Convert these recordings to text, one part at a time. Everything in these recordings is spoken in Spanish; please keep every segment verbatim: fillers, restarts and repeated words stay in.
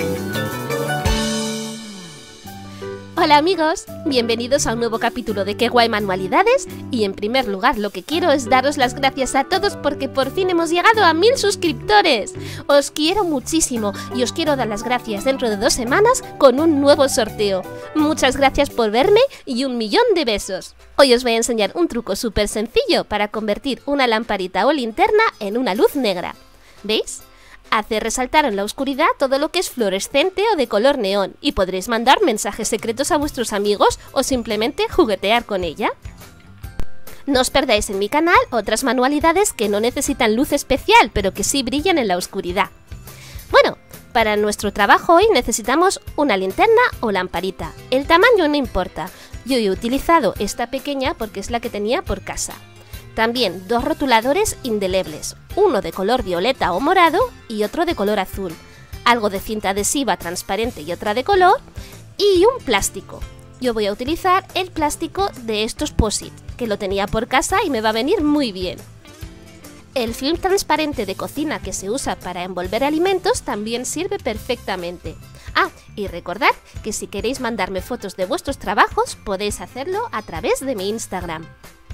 Hola amigos, bienvenidos a un nuevo capítulo de Qué Guay Manualidades y en primer lugar lo que quiero es daros las gracias a todos porque por fin hemos llegado a mil suscriptores. Os quiero muchísimo y os quiero dar las gracias dentro de dos semanas con un nuevo sorteo. Muchas gracias por verme y un millón de besos. Hoy os voy a enseñar un truco súper sencillo para convertir una lamparita o linterna en una luz negra. ¿Veis? Hace resaltar en la oscuridad todo lo que es fluorescente o de color neón y podréis mandar mensajes secretos a vuestros amigos o simplemente juguetear con ella. No os perdáis en mi canal otras manualidades que no necesitan luz especial pero que sí brillan en la oscuridad. Bueno, para nuestro trabajo hoy necesitamos una linterna o lamparita. El tamaño no importa, yo he utilizado esta pequeña porque es la que tenía por casa. También dos rotuladores indelebles, uno de color violeta o morado y otro de color azul, algo de cinta adhesiva transparente y otra de color, y un plástico. Yo voy a utilizar el plástico de estos Posit, que lo tenía por casa y me va a venir muy bien. El film transparente de cocina que se usa para envolver alimentos también sirve perfectamente. Ah, y recordad que si queréis mandarme fotos de vuestros trabajos podéis hacerlo a través de mi Instagram.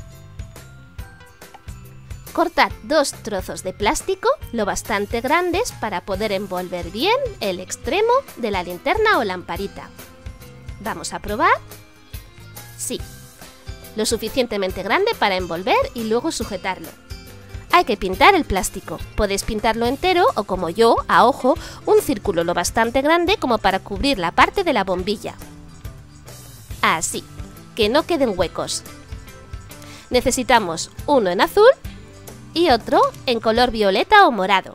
Cortad dos trozos de plástico lo bastante grandes para poder envolver bien el extremo de la linterna o lamparita. Vamos a probar. Sí, lo suficientemente grande para envolver y luego sujetarlo. Hay que pintar el plástico. Podéis pintarlo entero o como yo, a ojo, un círculo lo bastante grande como para cubrir la parte de la bombilla. Así, que no queden huecos. Necesitamos uno en azul y otro en color violeta o morado.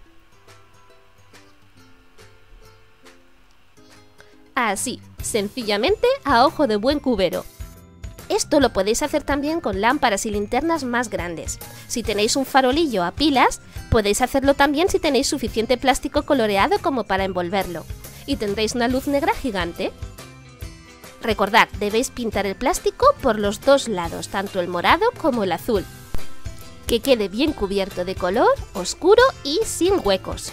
Así, sencillamente a ojo de buen cubero. Esto lo podéis hacer también con lámparas y linternas más grandes. Si tenéis un farolillo a pilas, podéis hacerlo también si tenéis suficiente plástico coloreado como para envolverlo. Y tendréis una luz negra gigante. Recordad, debéis pintar el plástico por los dos lados, tanto el morado como el azul. Que quede bien cubierto de color, oscuro y sin huecos.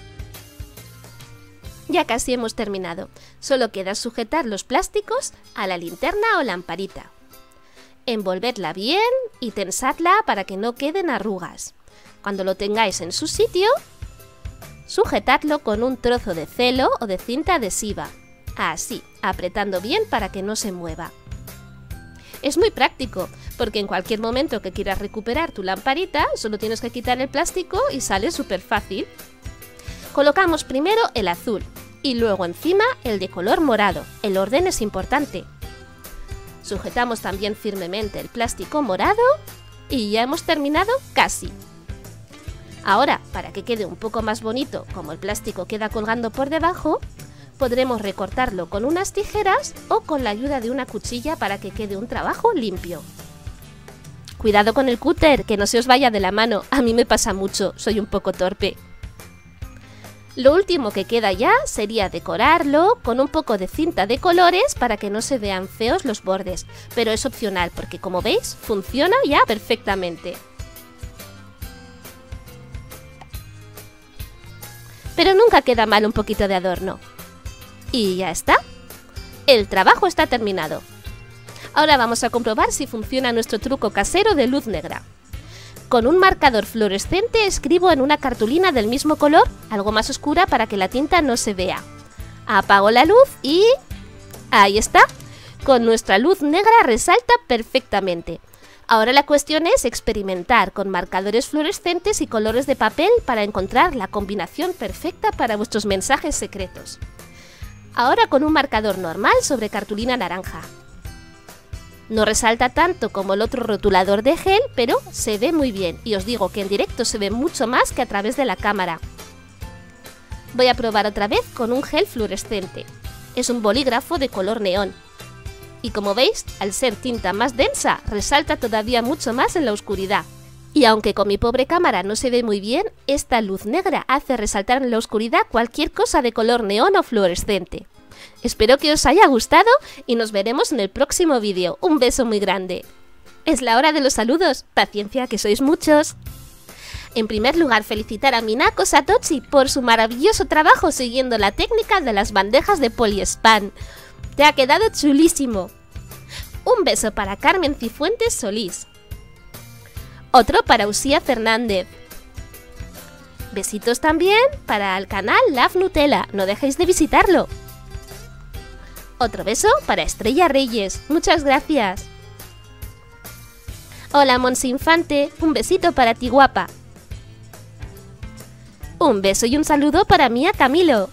Ya casi hemos terminado, solo queda sujetar los plásticos a la linterna o lamparita. Envolvedla bien y tensadla para que no queden arrugas. Cuando lo tengáis en su sitio, sujetadlo con un trozo de celo o de cinta adhesiva, así, apretando bien para que no se mueva. Es muy práctico, porque en cualquier momento que quieras recuperar tu lamparita, solo tienes que quitar el plástico y sale súper fácil. Colocamos primero el azul y luego encima el de color morado. El orden es importante. Sujetamos también firmemente el plástico morado y ya hemos terminado casi. Ahora, para que quede un poco más bonito, como el plástico queda colgando por debajo, podremos recortarlo con unas tijeras o con la ayuda de una cuchilla para que quede un trabajo limpio. Cuidado con el cúter, que no se os vaya de la mano, a mí me pasa mucho, soy un poco torpe. Lo último que queda ya sería decorarlo con un poco de cinta de colores para que no se vean feos los bordes, pero es opcional porque como veis funciona ya perfectamente. Pero nunca queda mal un poquito de adorno. Y ya está. El trabajo está terminado. Ahora vamos a comprobar si funciona nuestro truco casero de luz negra. Con un marcador fluorescente escribo en una cartulina del mismo color, algo más oscura para que la tinta no se vea. Apago la luz y... ahí está. Con nuestra luz negra resalta perfectamente. Ahora la cuestión es experimentar con marcadores fluorescentes y colores de papel para encontrar la combinación perfecta para vuestros mensajes secretos. Ahora con un marcador normal sobre cartulina naranja. No resalta tanto como el otro rotulador de gel, pero se ve muy bien y os digo que en directo se ve mucho más que a través de la cámara. Voy a probar otra vez con un gel fluorescente. Es un bolígrafo de color neón. Y como veis, al ser tinta más densa, resalta todavía mucho más en la oscuridad. Y aunque con mi pobre cámara no se ve muy bien, esta luz negra hace resaltar en la oscuridad cualquier cosa de color neón o fluorescente. Espero que os haya gustado y nos veremos en el próximo vídeo. Un beso muy grande. Es la hora de los saludos. Paciencia, que sois muchos. En primer lugar, felicitar a Minako Satoshi por su maravilloso trabajo siguiendo la técnica de las bandejas de Poliespan. Te ha quedado chulísimo. Un beso para Carmen Cifuentes Solís. Otro para Usía Fernández. Besitos también para el canal Love Nutella, no dejéis de visitarlo. Otro beso para Estrella Reyes, muchas gracias. Hola Monse Infante, un besito para ti guapa. Un beso y un saludo para Mía Camilo.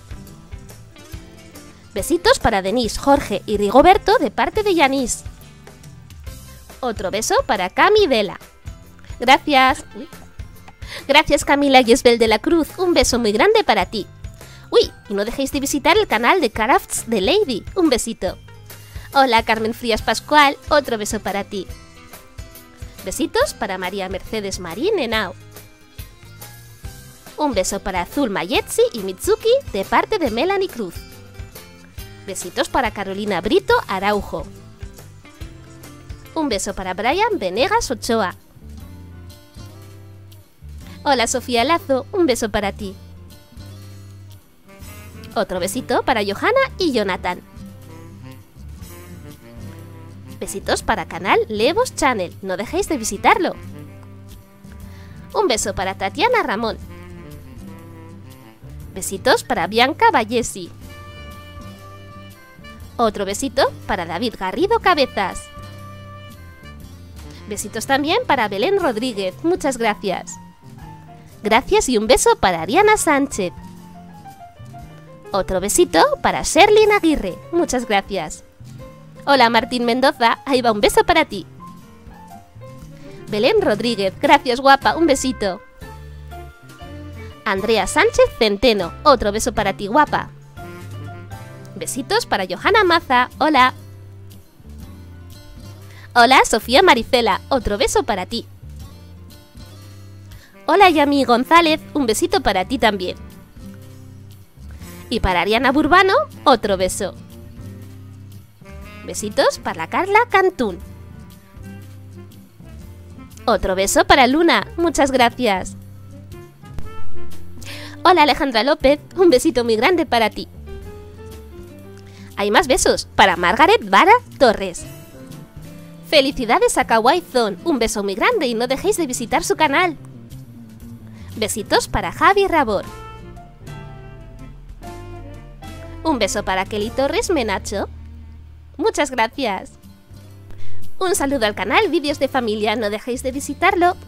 Besitos para Denise, Jorge y Rigoberto de parte de Yanis. Otro beso para Cami Vela. Gracias. Uy. Gracias Camila Yesbel de la Cruz, un beso muy grande para ti. Uy, y no dejéis de visitar el canal de Crafts de Lady, un besito. Hola Carmen Frías Pascual, otro beso para ti. Besitos para María Mercedes Marín Henao. Un beso para Azul Mayetsi y Mitsuki de parte de Melanie Cruz. Besitos para Carolina Brito Araujo. Un beso para Brian Venegas Ochoa. Hola Sofía Lazo, un beso para ti. Otro besito para Johanna y Jonathan. Besitos para canal Levos Channel, no dejéis de visitarlo. Un beso para Tatiana Ramón. Besitos para Bianca Vallesi. Otro besito para David Garrido Cabezas. Besitos también para Belén Rodríguez, muchas gracias. Gracias y un beso para Ariana Sánchez. Otro besito para Sherlyn Aguirre, muchas gracias. Hola Martín Mendoza, ahí va un beso para ti. Belén Rodríguez, gracias guapa, un besito. Andrea Sánchez Centeno, otro beso para ti guapa. Besitos para Johanna Maza, hola. Hola Sofía Maricela, otro beso para ti. Hola Yami González, un besito para ti también. Y para Ariana Burbano, otro beso. Besitos para Carla Cantún. Otro beso para Luna, muchas gracias. Hola Alejandra López, un besito muy grande para ti. Hay más besos para Margaret Vara Torres. Felicidades a Kawaii Zone, un beso muy grande y no dejéis de visitar su canal. Besitos para Javi Rabor. Un beso para Kelly Torres Menacho. Muchas gracias. Un saludo al canal Vídeos de Familia, no dejéis de visitarlo.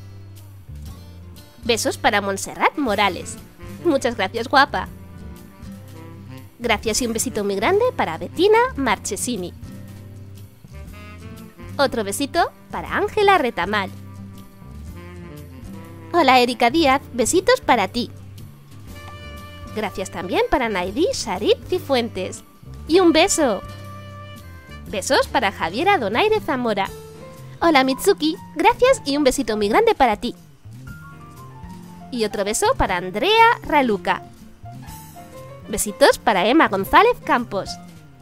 Besos para Montserrat Morales. Muchas gracias guapa. Gracias y un besito muy grande para Bettina Marchesini. Otro besito para Ángela Retamal. Hola Erika Díaz, besitos para ti. Gracias también para Naidi Sharit Cifuentes. Y un beso. Besos para Javiera Donaire Zamora. Hola Mitsuki, gracias y un besito muy grande para ti. Y otro beso para Andrea Raluca. Besitos para Emma González Campos.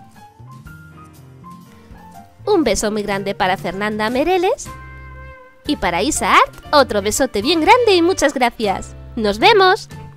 Un beso muy grande para Fernanda Mereles. Y para Isa Art, otro besote bien grande y muchas gracias. ¡Nos vemos!